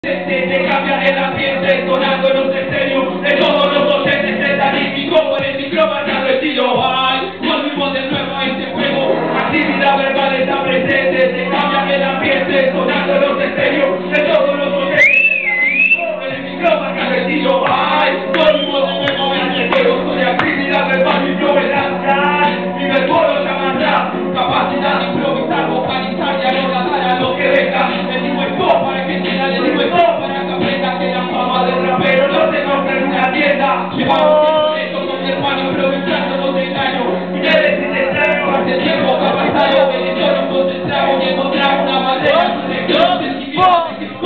Se cambia el ambiente, sonando los estéreos de todos los docentes estatísticos por el micrófono estilo ay, volvimos de nuevo a este juego, actividad verbal está presente, se cambia el ambiente, sonando los estéreos de todos los docentes estatísticos por el micrófono estilo ay, volvimos de nuevo a este juego, soy actividad verbal y yo mi verbo llamará, capacidad de improvisar, vocalizar y anotar a lo que venga, el mismo esto para que entienda, el mismo esto para que aprenda que la fama del rapero no se compra en una tienda, llevamos esto con mi hermano improvisando los engaños, y debes si te extraño, hace tiempo que ha pasado, el entorno concentrado y encontrar una bandera, su lección, sentimientos,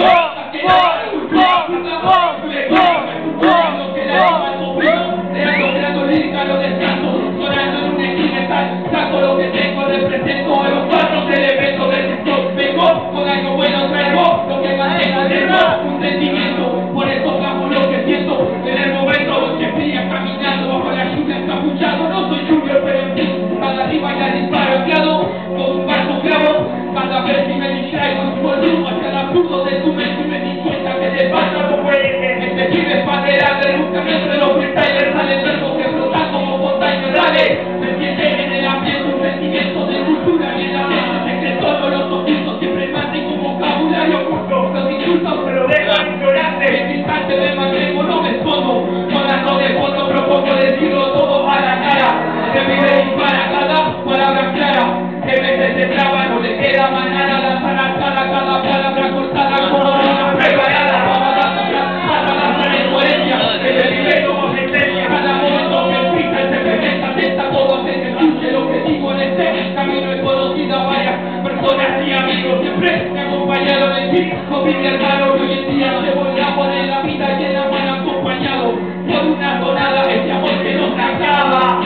lo descanso, sonando en un esquina saco lo que tengo, represento a los cuatro elementos del sector, vengo con algo bueno, traigo lo que mantenga dentro, un sentimiento, por eso hago lo que siento, en el momento que fría caminando bajo la lluvia encapuchado, no soy lluvia, pero en fin, cada arriba ya disparo anclado, con un vaso clavo, cada vez que me distraigo y vuelvo hacia el absurdo de tu mente y me di cuenta que de paso no puede ser, este pibe es bandera de nunca entre los freestylers salen verbos que flotan como montañas, dale, se siente en el ambiente un sentimiento de cultura y en la mente se cree todos los ocultos siempre mantengo un vocabulario oculto, los insultos pero dejan ignorante, en este instante me mantengo, no me escondo, sonando de fondo propongo decirlo todo a la cara, se vive dispara cada palabra clara, que veces se traba, no le queda manera lanzar al cara cada palabra cortada como una preparada, para la transparencia, que se vive como sentencia, cada momento que el freestyle se presenta, atenta todo hace que escuche lo que digo en este camino, he conocido a varias personas y amigos, siempre me acompañaron en ti, con mi hermano que hoy en día se vuelve a poner la vida y en la mano acompañado, por una tonada, ese amor que nos acaba.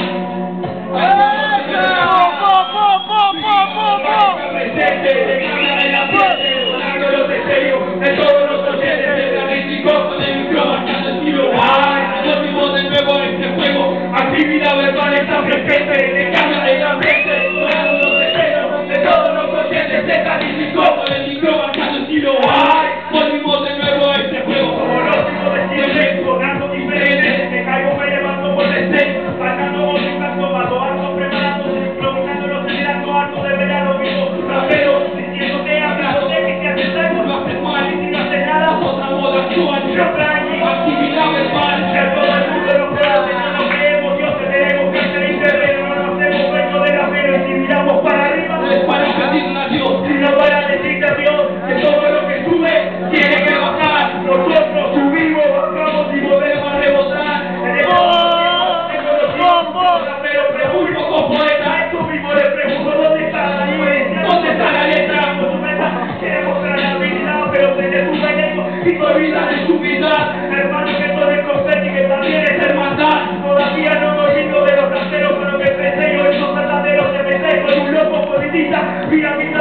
De todos los docentes estadísticos con el micrófono estilo ay, volvimos de nuevo a este juego, actividad verbal está presente, le cambia el ambiente, sonando los estéreos de todos los docentes estadísticos con el micrófono estilo ay, volvimos de nuevo a este juego, como los hijos de siempre, sonando diferentes, me caigo, me levanto por el stage, sacando musicando, bajo alto, preparándose, improvisando los acelerantes, harto de ver a los mismos raperos, diciéndote, hablándote, que te haces algo, lo haces mal, y si no haces nada, otra moda actual, yo extraño, actividad verbal, que todo el mundo lo pueda hacer, no nos creemos, Dios te tenemos que hacer interveno, no nos hacemos dueños de la pena, y si miramos para arriba, no es para pedirle a Dios, sino para decirle a Dios, que todo lo que sube, tiene que bajar, nosotros subimos, bajamos y volvemos a rebotar, pero pregunto como poeta, esto mismo le pregunto, ¿dónde está la diferencia? ¿Dónde está la letra? Quiere mostrar la habilidad, pero tiene su veneno y tu vida de su vida. Hermano, que todo es confeti, que también es hermandad. Todavía no me olvido de los rateros con lo que pensé, yo esos verdaderos que pensé, soy un loco politista, mira mi